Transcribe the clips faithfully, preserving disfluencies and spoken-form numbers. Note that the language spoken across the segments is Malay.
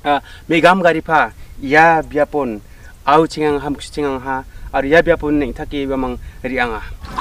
메감 가리파 야 비아폰 아우 칭앙 함국시 칭앙하 아루 야 비아폰 냉타기 바망 리앙아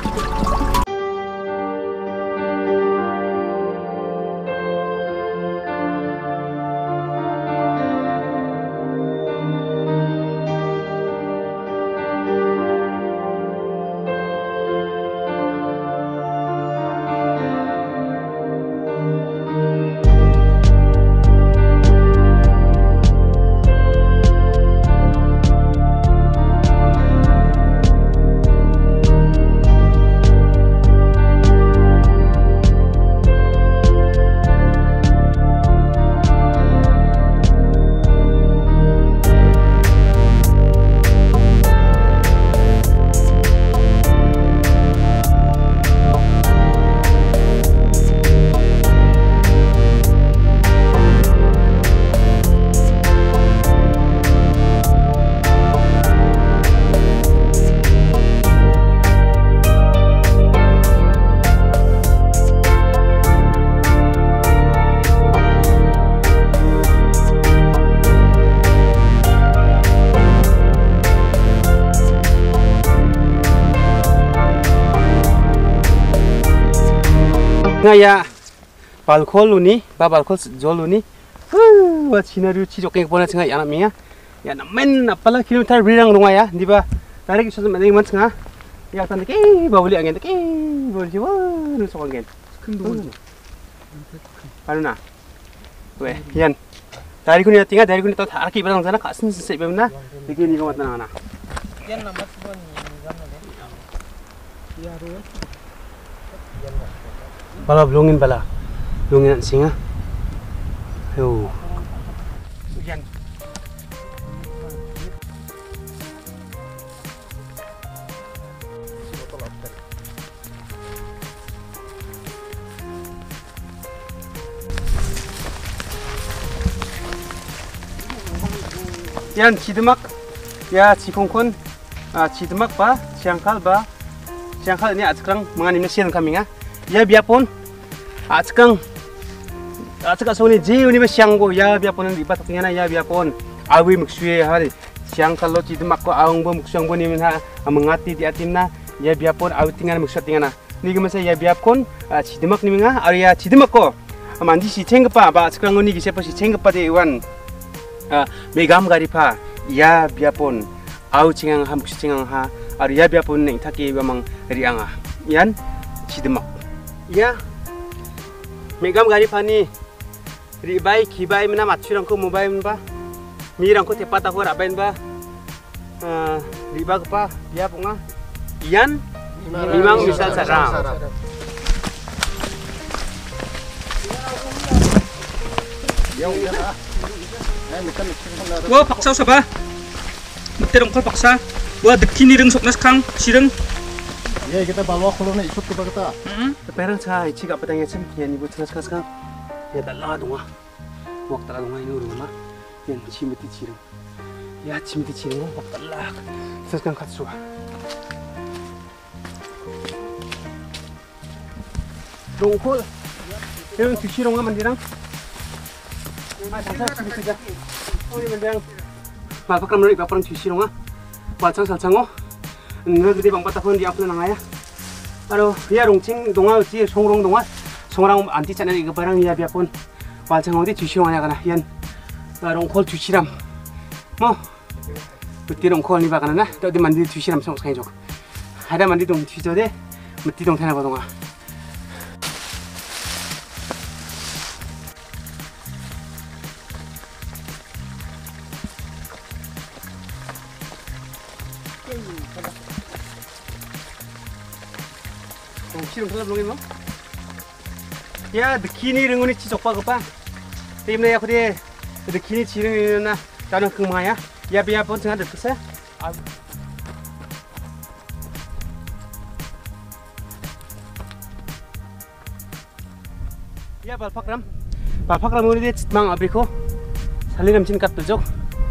ngaya balkol luni ba balkol jol luni wa scenario chi jokeng pona chinga yana minga yana men apala kilometer birang runga ya diba tarik isu men man chinga ya tan ke bawli angen ke bawli wa nu so angen kundu aluna we yan tarik ni tinga tarik ni to taraki barang sana kasin se bemna dikini ko matna na yan namat bon ni gamna de ya ro bala blongin bala blongin singa yo yan yan cidemak ya cikongkon cidemak ba siangkal ba siangkal ini sekarang menganimnya siang kami ya ya biapun sekarang sekarang soni je ini sianggo ya biapun di batok tingana ya biapun awi muksue hari siang kalau cidemak ko aung bo muksang bo ni minha mengati di atimna ya biapun awi tingana muksat tingana ni gemasa ya biapun cidemak ni minga area cidemak ko mandi si cengkepa ba sekarang ini gise si cengkepa de iwan 메감 가리파 야 비아폰 아우 칭앙 함국시 칭앙하 아루 야 비아폰 냉타기 바망 리앙아 얀 지드막 야 메감 가리파니 리바이 기바이 미나 맞추랑코 모바이 바 미랑코 테파타코 라바인 바 리바 그파 야 봉아 얀 미망 미살 사람 wah paksa saba terong kol paksa wah dekini reng soknas kang sireng ya kita bawa kolonnya ikut ke kita perang cai cik apa tanya sem ya ibu cenas kas kang ya dalah dong ah waktu dalah dong ini rumah yang cimiti cireng ya cimiti cireng waktu dalah cenas kang katsu dongkol yang cireng nggak mandirang Oi mendang malpak ramai bapak orang cuci rumah balcang salcango nggak gede bang patah pun di aku nang ayah aduh ya rongcing donga uci songrong donga songrang anti channel iga barang ya biapun balcang odi cuci rumahnya kana yan rongkol cuci ram mau betul rongkol ni bakana na tadi mandi cuci ram song sekali jok ada mandi dong cuci deh mesti dong tanah badonga Cium terus belum ini, ya dekini rengunit cicok pak apa, timnya aku deh dekini ciring ini na, jangan kemana ya, ya biar pun jangan dekat saya. Ya balpak ram, balpak ram ini dia citmang abriko, salin ram cinkat tujuk,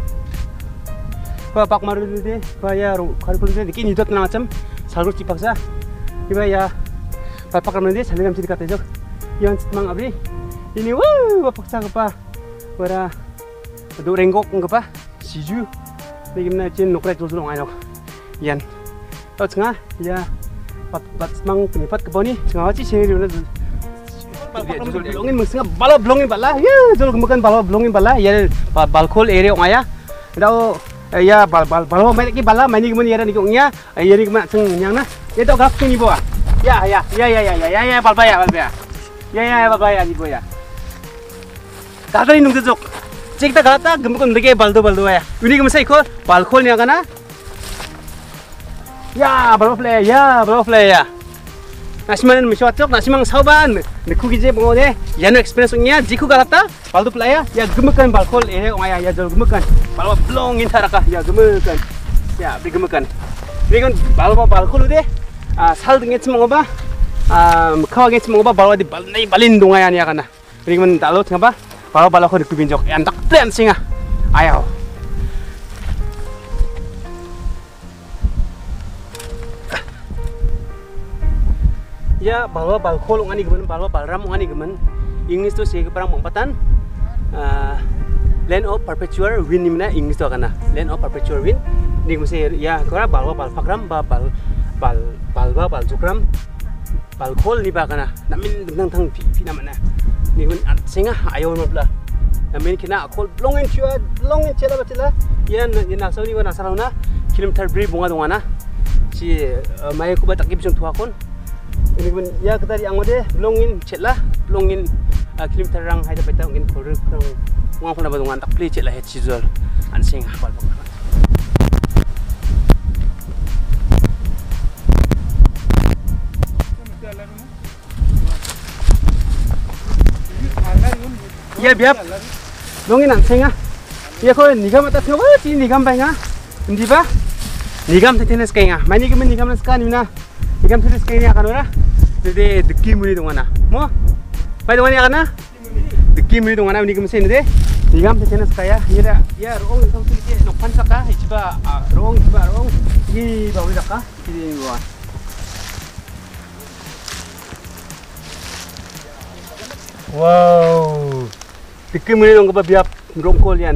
balpak maru ini dia, bayar kalau pun dia dekini itu tenang macam, salur cipak saya, ya. Bapak ramai dia salin ramci dekat jok, yang citmang abri, ini wah bapak cakap apa, bara do renggok ngapa siju ni gimna chin nokrai tul tul ngai nok yan to chenga ya pat pat mang penipat keboni chenga chi seri na blongin mengsenga bala blongin bala ya jol kemukan bala blongin bala ya balkol area ngaya dau ya bal bal bal mai ki bala mai ni kemun ya ni kongnya ya ni kemun seng nyang na ya to gap ni bo ya ya ya ya ya ya ya bal baya bal baya ya ya bal baya ni bo ya 다들 있는 데죠. 찍다 갔다 금방 되게 발도 발도야. 우리 그러면서 이거 발콜이야 가나? 야, 발로플레, 야, 발로플레야. 나시만은 미셔 왔죠? 나시망 사반. 느쿠기제 뭐네? 야노 익스피리언스nya 지쿠 갔다. 발도 플레야. 야, gemukkan 발콜 에 와야 야 저 gemukkan. 발로 블롱인 타라카. 야, gemukkan. 야, 우리 gemukkan. 이건 발로 발콜 우데 아, 살 등에 치먹어 봐. 아, 카와게 치먹어 봐. 발로 어디 발이 발린 동아야 아니야 가나. 그러면 달로 봐. Kalau bala ko dikubin jok entak plan singa ayo ya balwa balkol ngani gemen balwa balram ngani gemen English tu sih perang empatan land of perpetual wind nimna English tu kana land of perpetual wind ni mesti ya kora balwa bal fakram ba bal bal balwa bal jukram balkol ni ba kana namin dengtang tang pi namana ni kun singa ayo mabla namin kina kol blongin chua blongin chela batila yan yan sauni wana sarana kilometer bri bunga dongana si mai ku batak gibjong tuakon ini kun ya ketari angode blongin chela blongin kilometer rang haida beta ngin kor krang ngong phana badongan tak pli chela he chizol an singa bal bal ya biap longin an senga ya ko nigam ta thwa ti nigam ba nga ndi ba nigam ta tenes kainga mani ke nigam nas ka nimna nigam tenes kainga kanora de dekki muni dongana mo pai dongani kana dekki muni dongana nigam sen de nigam ta tenes kaya ya ya rong sam ti ke nok pan saka iba rong iba rong gi ba uri daka ti wa wow Dikki muni dong ba biap rongkol yan.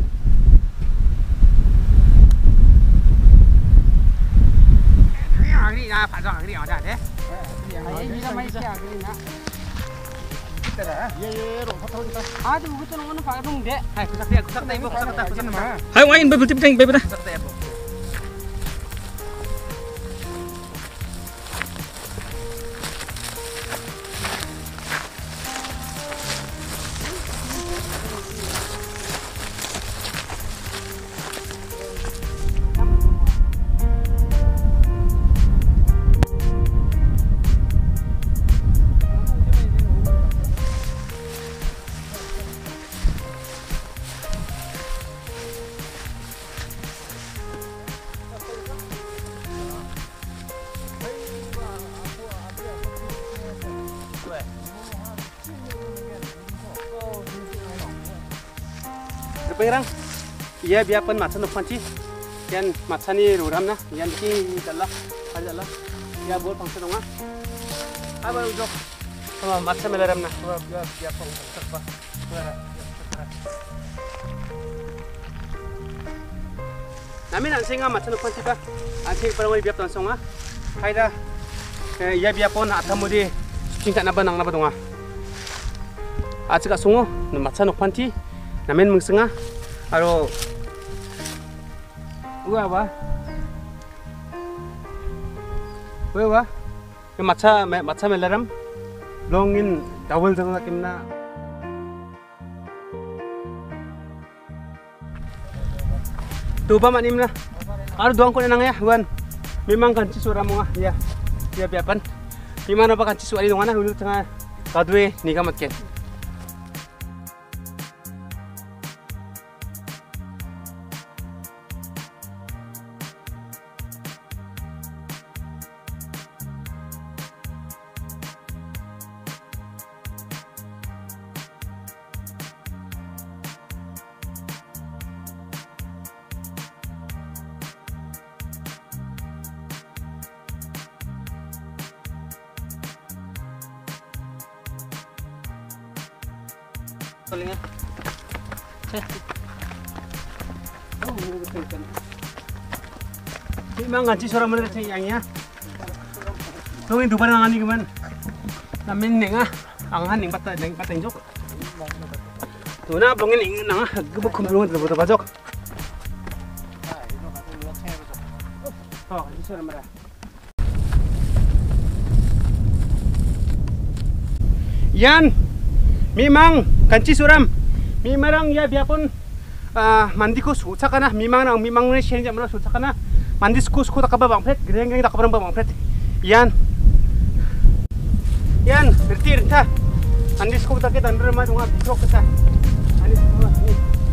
Agri na pa dong agri ada deh. Ai bisa mai sia agri na. Kita ye ye ro photo kita. Ah tu bukan orang nak dong deh. Hai kusak dia kusak tai bo kusak tai kusak mah. Hai wain be betul betul be betul. Kusak tai bo. Pengrang, iya biarpun macam tu panci, yang macam ni ruram na, yang di dalam, ada dalam, ya bol pangsa dong ah, apa ujok, kalau macam melaram na, kalau biar biar pangsa terpa, Namin ansing ah macam tu panci ba, ansing perang biar tansong ah, hai dah, iya biarpun atamudi singkat naba nang naba dong ah, acik asungo, macam tu panci. Namin mengsenga aro gua apa gua apa ke macha macha melaram longin double jang kimna tuba manimna aro doang ko nang ya wan memang kan ci suara mo ya ya biapan gimana ba kan ci suara dongana hulu tengah kadwe ni kamat ken Memang ngaji suara mana ceng yang ya. Tunggu dua barang ani keman. Namin nenga, anghan neng patah neng patah jok. Tuh na belum neng nang, gue kumpulan tu betul bajok. Oh, ngaji suara mana? Yan, memang kanci suram, memang ya biarpun mandiku susah kana, memang nang memang ni siang jam mana susah kana, mandi suku suku tak apa bang pret, gereng gereng tak apa bang pret. Yan, yan bertir ta, mandi suku tak kita under rumah tunga bitrok kita, mandi suku ni.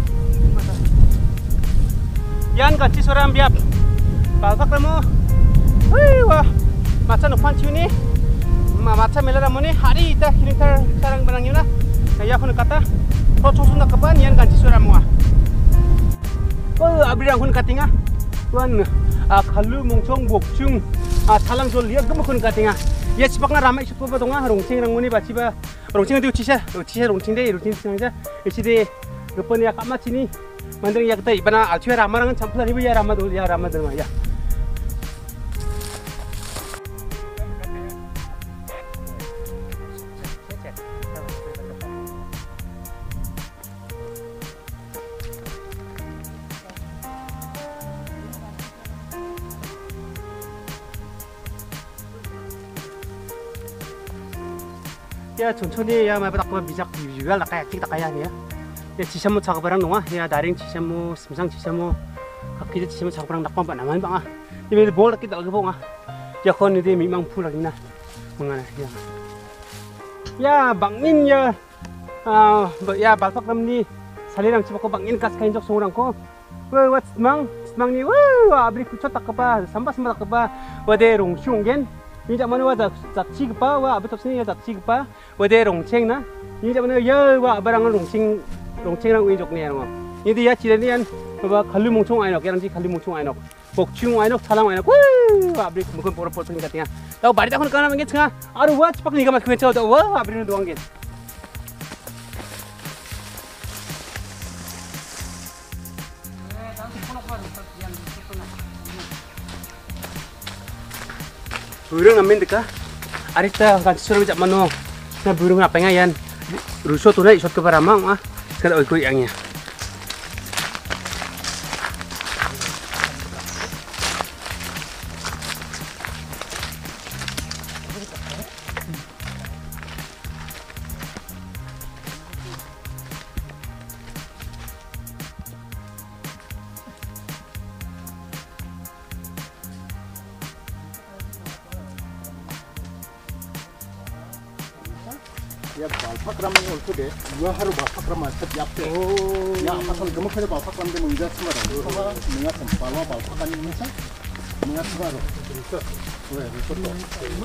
Yan kanci suram biap, balpak kamu, wah, macam nupan ciu ni. Macam melara moni hari ita kilometer sarang barang yuna ya hun kata proses sunda kapan yan kanci suram mua oh abirang hun katinga tuan kalu mungcong bokcung talang jol lihat gemuk hun katinga ya cipakna ramai isut apa donga rongcing rang moni baci ba rongcing itu ucisha ucisha rongcing deh rongcing sengaja isi deh gepon ya kama cini mandeng ya kita ibana alcuy ramarangan campur ribu ya ramad ya ramad donga ya. Ya 천천히 ya 마바 딱보 미작 비주얼 나까야 틱 나까야 아니야 ya 지샤모 작업하랑 농아 ya 다링 지샤모 심상 지샤모 각기들 지샤모 작업하랑 낙방 봐 나만 방아 이미 뭘 이렇게 나가 봉아 ya kon ini memang pulangnya mengana ya ya bangin ya ah ya balpak namni salirang cibako bangin kas kain jok songurangko wah wat semang semang ni wah abri kucot tak apa sambas sambas tak apa wade rongsyungen ini zaman wah tak cik apa wah abis sini ya tak cik apa wade rongceng na ini zaman ya wah barang rongceng rongceng rang uinjok ni ya ini dia ciri ni kan wah kalu mungcung ainok yang nanti kalu mungcung ainok bokcung ainok talang ainok wah abri mungkin poro-poro tu ni katanya tahu bari tak kan mungkin cengah aduh wah cepat ni kamat kemencau tahu wah abri ni doang gitu burung namin deka arita kan suruh bijak mano na burung apa ngayan ruso tu na isot ke paramang ah sekali oi koi angnya ya balpak ram ni olku deh dua haru balpak ram macet yapte ya pasal gemuk aja balpak ram deh mengingat semua sama mengingat semua balpak kan ini sah mengingat semua loh itu weh itu tuh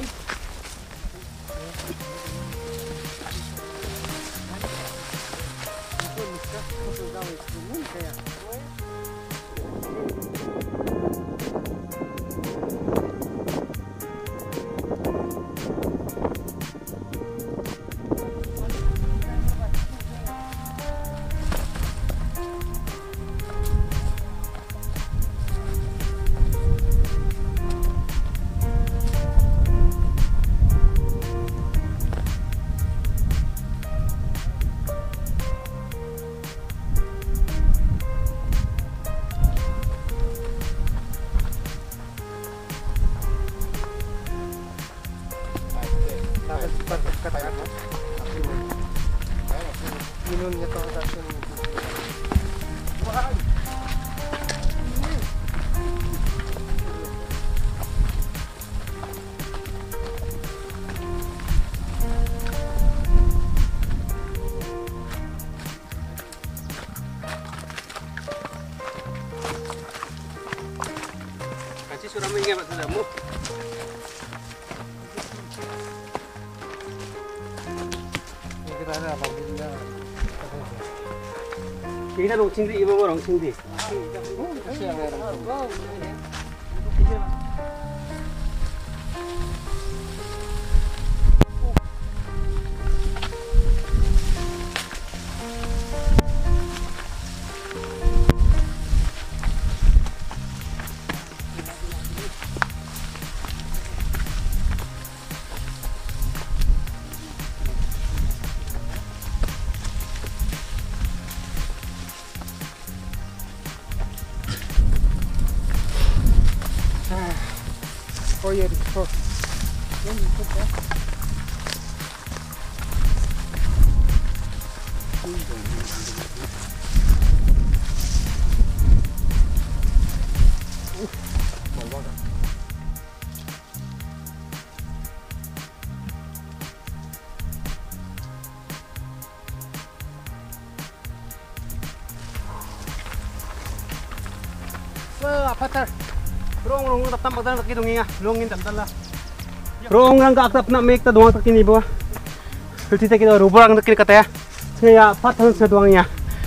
minumnya kalau tak kasih suram ingat pak sudamu ada apa benda kita rongcing di ibu rongcing di ya di situ. Yang di situ. Wah, apa ter? Rong rong tap tam pagdala kita nginga, longin tap dala. Rong rang ka tap na make ta duang takini ba. Hilti ta kita rubrang takini kata ya. Saya pathan sa duangnya.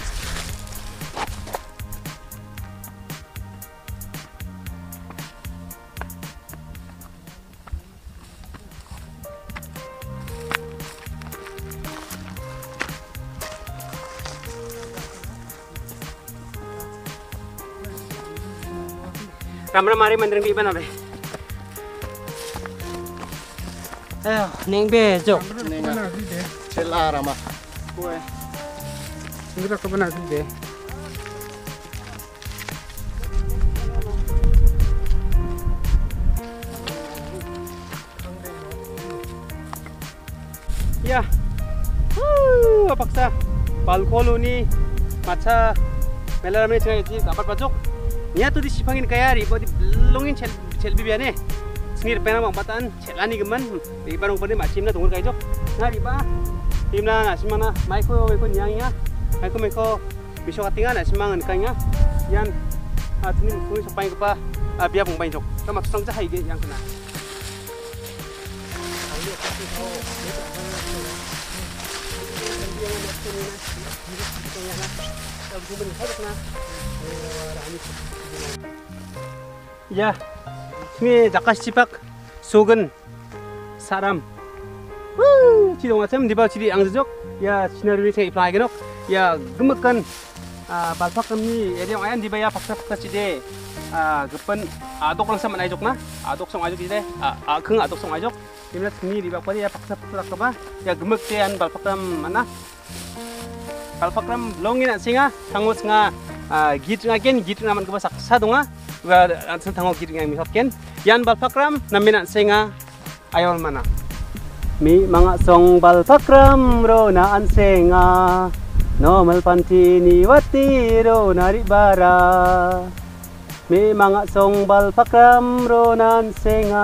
Ramra mari mandring di mana be? Eh, neng bejo. Nenga. Cela rama. Kue. Ini tak benar sih be. Ya. Huh, apakah balkolo ni maca melarame cai di kapat pajok. Nya tuh di sipangin kaya ri, di longin cel cel bibiane. Sengir pena mang patan celani geman, di barang pade macim na tungur kajok. Ngari ba? Timna na simana maiko maiko nyangnya. Maiko maiko biso katingan na simangan kanya. Yan atini kuni sampai kepa biar pung banjok. Kama tusang cahai ge yang kena. Ya, ini jakas cipak, sogen, saram. Wuh, ciri macam di bawah ciri ang sejok. Ya, sinar ini saya iplai genok. Ya, gemekan balpak kami. Jadi yang ayam di bawah paksa-paksa ciri. Gepen adok lang sama najok na. Adok song ajok ciri. Keng adok song ajok. Dimana sini di bawah dia paksa-paksa kaba. Ya, gemek tian balpak kam mana? Balpak kam longin singa, tangut singa. Git ngagen, git naman kaba saksa donga. Wa ansan tangok git ngang misotken. Yan balpakram namin singa ayaw mana. Mi mga song balpakram ro na ansenga. No malpantini wati ro naribara. Mi mga song balpakram ro na ansenga.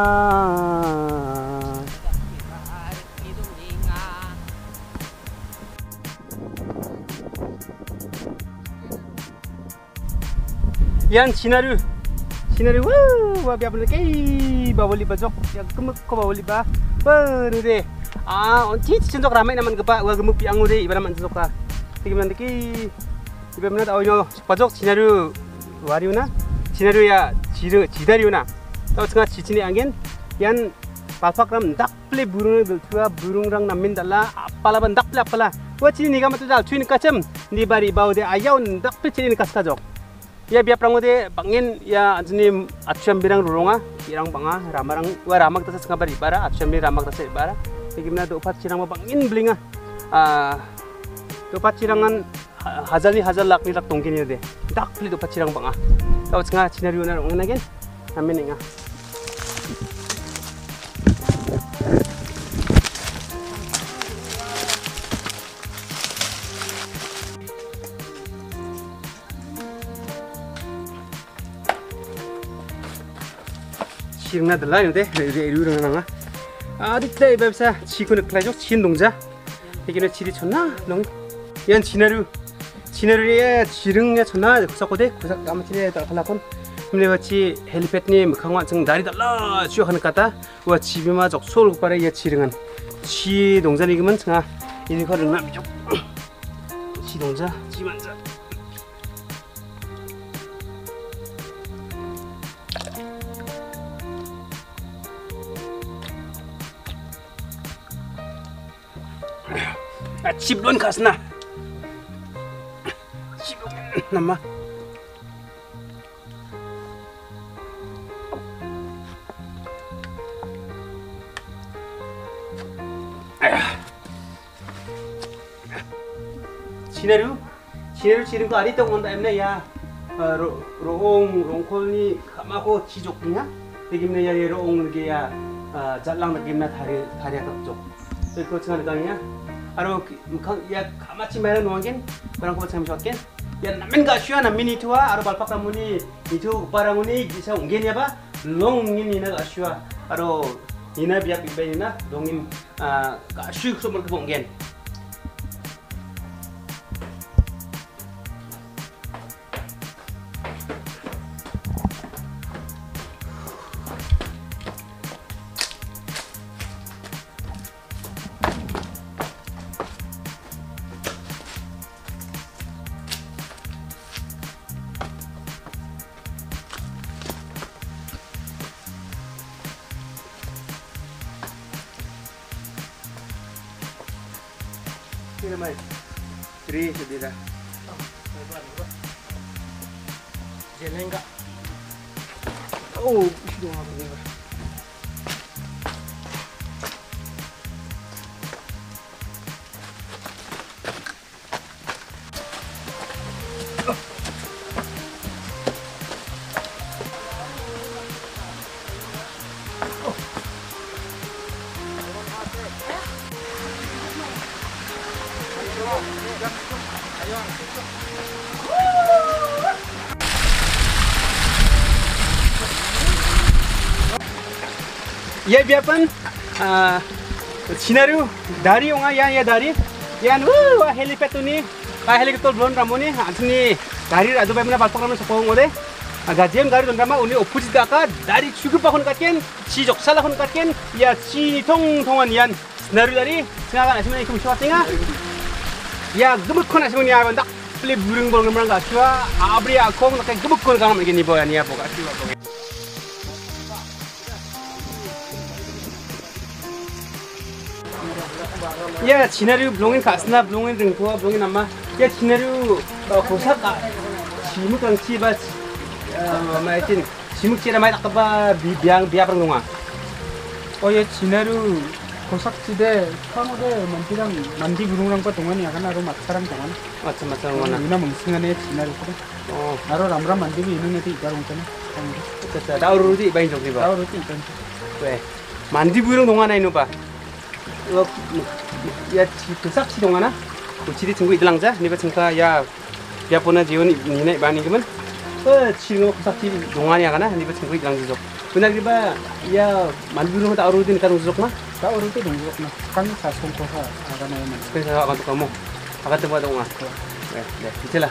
Yan sinaru. Sinaru wah, biar boleh kei, bawa liba jok, ya gemuk kau bawa liba, baru deh. Ah, onti cendok ramai naman kepa, wah gemuk piang udah, ibarat man cendok ka. Tiga mana kei, ibarat mana tahu nyo, pajok sinaru, wariuna, sinaru ya, ciru, cidariuna. Tahu tengah cicini angin, yan palpakram dak ple burung beltua burung rang namin dala, apalah ban dak ple apalah. Wah cini ni kamu tu dal, cuin kacem, di bari bau deh ayau dak ple cini kas kajok. Ya biar prangude bangin ya anjini atsyam birang rurunga birang banga ramarang wa ramak tasa sengabar ibara atsyam birang ramak tasa ibara bagaimana dopat cirang bangin belinga ah dopat cirangan hazal ni hazal lak ni lak tongkin ni deh dak pli dopat cirang banga tahu senga cinari una rung nagen amin inga Cirengna adalah ini deh, dari iru dengan nanga. Adik deh, biasa cikun kelajok cikin dongja. Begini ciri cona, dong. Yang cinaru, cinaru ya cirengnya cona, kusak kode, kusak amat ciri tak kelakon. Mulai baci helipad ni, mekangwa ceng dari dah cuy kan kata, wah cibi mah jok sol kepada ya cirengan. Ci dongja ni gemen cengah, ini kau dengar bijak. Ci dongja, ci manja. Ciblon kasna, ciblon nama. Cinaru, cinaru ciring ko ari tong onda emne ya roong rongkol ni kamako cijoknya. Digimna ya yero ong nge ya jatlang na gimna thari thari atak jok. So ko chang dang ya. Aro ya kamachi mayang nuangin barang ko chang miswaken. Ya namen ga shua na mini tua aro balpak ramuni itu paranguni gisa ungen ya ba long ngin ina ga shua aro ina biak ibe ina dongin ga shu so mer ko ungen. Ini namanya Tri sedira. Jalan enggak? Oh, sudah apa ni? Ya biarpun uh, sinario dari orang yang ya dari yang wah helipad tu ni kah helikopter drone ramoni asni dari adu bagaimana balpak ramon sepong ode agak jam dari drone ramah uni opposite daka dari cukup pakon katken si joksalah kon katken ya si tong tongan yan sinario dari sengaja asmi ikum shua tinga ya gemuk kon asmi ni apa ndak beli burung burung merang gak shua abri akong nak gemuk kon kamu begini boya ni apa gak shua. Ya, sinario belongin kasna, belongin ringtua, belongin nama. Ya, sinario kosak simuk ang ciba, macam simuk cira macam apa biang biang perlonga. Oh ya, sinario kosak cide, kamu deh mantirang mandi gunung rangpa tungan ya kan aru matsaram tungan. Macam macam mana? Ina mengsingan ya sinario tu. Oh, aru ramram mandi bi ini nanti ikarung sana. betul. Tahu ruti bayi jok tiba. Tahu ruti ikan. Weh, mandi burung tungan ini apa? Ya kosak si tungan ah. Kuciri tunggu itu langja, ni bercengka ya. Ya puna jiwan ni naik bani kemen. Eh, cingok kosak si tungan ya kan ah, ni bercengka itu langja jok. Benar tiba ya mandi burung tak ruti ni kan jok mah. Tahu ruti dong jok nah. Kan sasung koha akan ayam. Saya akan tukar kamu. Akan tempat dong ah. Eh, deh, itulah.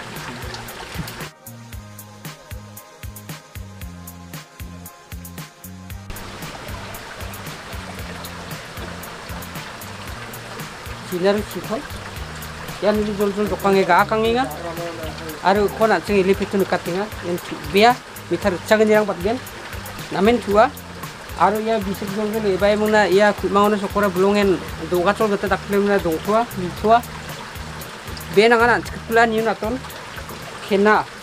Sinario sikol. Yan ini jol-jol dokangnya gak akang ingat. Aru kona ceng ilip itu nukat ingat. Yang biar mitar cagen yang pat gen. Namen tua. Aru ya bisa jol-jol ibai muna ya mau na sokora belongen dongkacol gete tak muna dongtua, tua. Biar nanganan ceketulan yun aton. Kena